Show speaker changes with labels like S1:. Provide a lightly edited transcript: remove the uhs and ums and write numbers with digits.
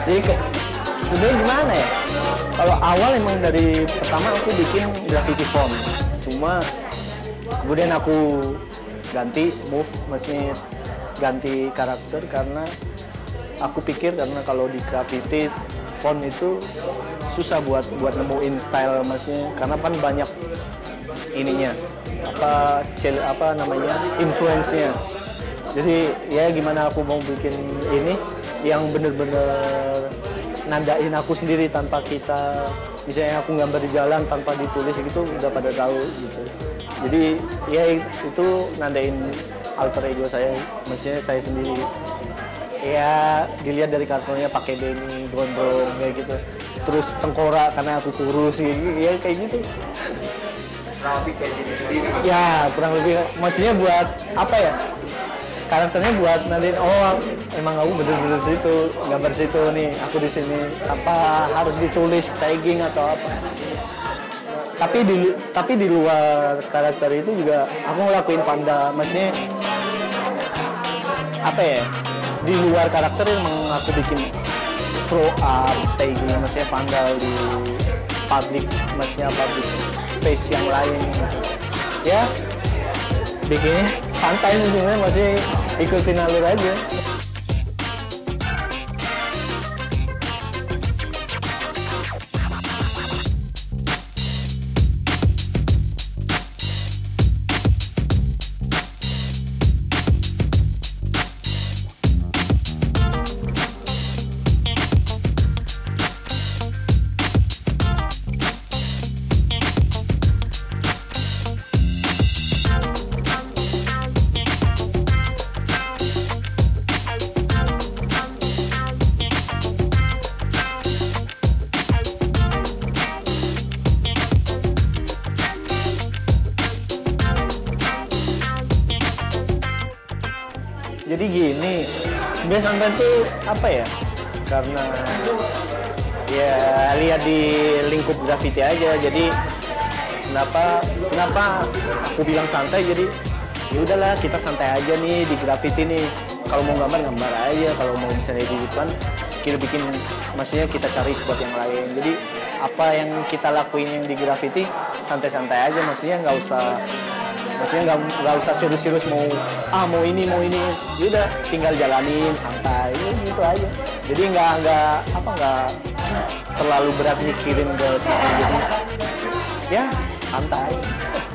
S1: Jadi sebenarnya gimana ya? Kalau awal emang dari pertama aku bikin graffiti font, cuma kemudian aku ganti move, maksudnya ganti karakter karena aku pikir karena kalau di graffiti font itu susah buat nemuin style, maksudnya karena kan banyak ininya apa namanya influence-nya. Jadi ya gimana aku mau bikin ini yang bener-bener nandain aku sendiri tanpa kita, misalnya aku gambar di jalan tanpa ditulis gitu udah pada tahu gitu. Jadi ya itu nandain alter ego saya, maksudnya saya sendiri. Ya dilihat dari kartunya pakai denim, gondrong kayak gitu. Terus tengkorak karena aku kurus ya kayak gitu.
S2: Kurang lebih kayak gini sendiri.
S1: Ya kurang lebih, maksudnya buat apa ya? Karakternya buat nanti emang aku bener-bener situ, gambar situ nih, aku di sini, apa harus ditulis tagging atau apa. Tapi di luar karakter itu juga aku ngelakuin Vanda, maksudnya apa ya? Di luar karakter emang aku bikin throw up, tagging, maksudnya vandal di public, maksudnya public space yang lain. Ya, bikinnya santai sih sebenarnya, masih ikutin alur aja. Jadi gini, sebenarnya santai tuh apa ya? Karena ya lihat di lingkup graffiti aja. Jadi kenapa aku bilang santai? Jadi ya udahlah kita santai aja nih di graffiti nih. Kalau mau gambar aja. Kalau mau misalnya di depan kita bikin, maksudnya kita cari spot yang lain. Jadi apa yang kita lakuin yang di graffiti santai-santai aja. Maksudnya nggak usah serius-serius mau ini yaudah tinggal jalanin santai gitu aja. Jadi nggak terlalu berat mikirin ke sana, jadi ya santai.